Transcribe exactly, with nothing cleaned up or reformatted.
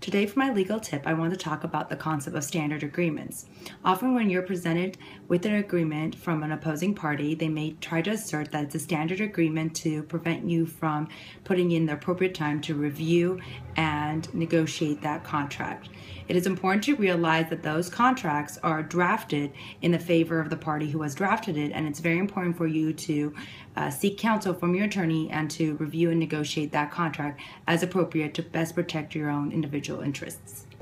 Today, for my legal tip, I want to talk about the concept of standard agreements. Often, when you're presented with an agreement from an opposing party, they may try to assert that it's a standard agreement to prevent you from putting in the appropriate time to review and negotiate that contract. It is important to realize that those contracts are drafted in the favor of the party who has drafted it, and it's very important for you to uh, seek counsel from your attorney and to review and negotiate that contract as appropriate to best protect your own individual interests.